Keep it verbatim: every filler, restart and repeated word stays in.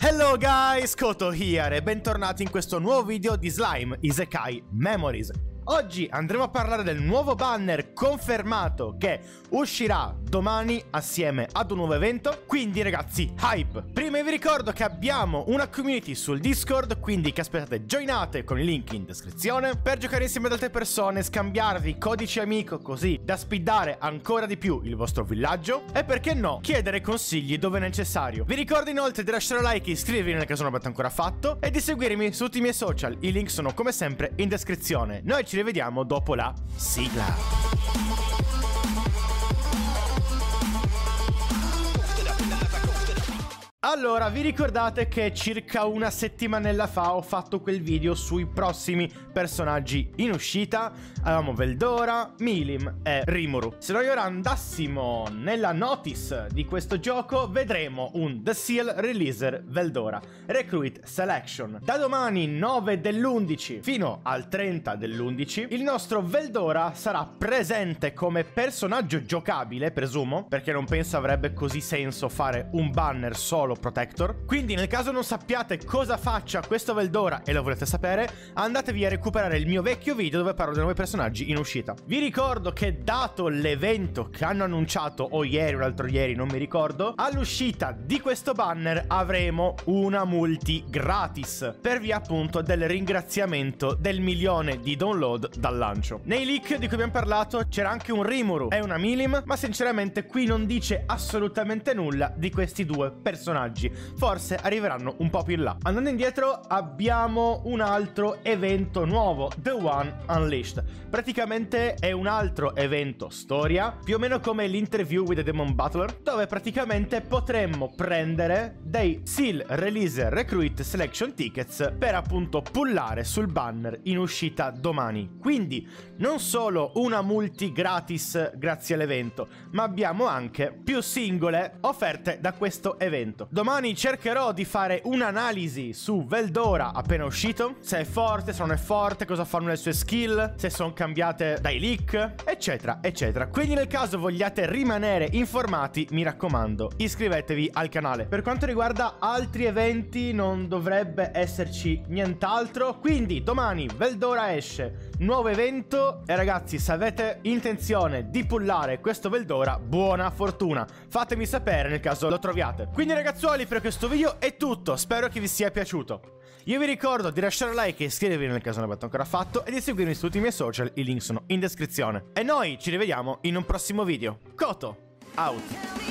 Hello guys, Koto here e bentornati in questo nuovo video di Slime Isekai Memories. Oggi andremo a parlare del nuovo banner confermato che uscirà domani assieme ad un nuovo evento. Quindi ragazzi, hype! Prima vi ricordo che abbiamo una community sul Discord, quindi che aspettate joinate con il link in descrizione per giocare insieme ad altre persone, scambiarvi codici amico così da speedare ancora di più il vostro villaggio e perché no, chiedere consigli dove necessario. Vi ricordo inoltre di lasciare like e iscrivervi nel caso non l'abbiate ancora fatto e di seguirmi su tutti i miei social, i link sono come sempre in descrizione. Noi ci Ci rivediamo dopo la sigla. Allora, vi ricordate che circa una settimanella fa ho fatto quel video sui prossimi personaggi in uscita? Avevamo Veldora, Milim e Rimuru. Se noi ora andassimo nella notice di questo gioco, vedremo un The Seal Releaser Veldora Recruit Selection. Da domani nove dell'undici fino al trenta dell'undici il nostro Veldora sarà presente come personaggio giocabile, presumo, perché non penso avrebbe così senso fare un banner solo Protector. Quindi nel caso non sappiate cosa faccia questo Veldora e lo volete sapere, andatevi a recuperare il mio vecchio video dove parlo dei nuovi personaggi in uscita. Vi ricordo che dato l'evento che hanno annunciato o ieri o l'altro ieri, non mi ricordo, all'uscita di questo banner avremo una multi gratis per via appunto del ringraziamento del milione di download dal lancio. Nei leak di cui abbiamo parlato c'era anche un Rimuru e una Milim, ma sinceramente qui non dice assolutamente nulla di questi due personaggi. Forse arriveranno un po' più in là. Andando indietro abbiamo un altro evento nuovo, The One Unleashed. Praticamente è un altro evento storia, più o meno come l'Interview with the Demon Butler, dove praticamente potremmo prendere dei Seal Releaser Recruit Selection Tickets per appunto pullare sul banner in uscita domani. Quindi non solo una multi gratis grazie all'evento, ma abbiamo anche più singole offerte da questo evento. Domani cercherò di fare un'analisi su Veldora appena uscito, se è forte, se non è forte, cosa fanno le sue skill, se sono cambiate dai leak, eccetera, eccetera. Quindi nel caso vogliate rimanere informati, mi raccomando, iscrivetevi al canale. Per quanto riguarda altri eventi non dovrebbe esserci nient'altro, quindi domani Veldora esce, nuovo evento e ragazzi, se avete intenzione di pullare questo Veldora, buona fortuna, fatemi sapere nel caso lo troviate. Quindi ragazzuoli, per questo video è tutto, spero che vi sia piaciuto. Io vi ricordo di lasciare like e iscrivervi nel caso non l'abbiate ancora fatto e di seguirmi su tutti i miei social, i link sono in descrizione. E noi ci rivediamo in un prossimo video. Koto, out!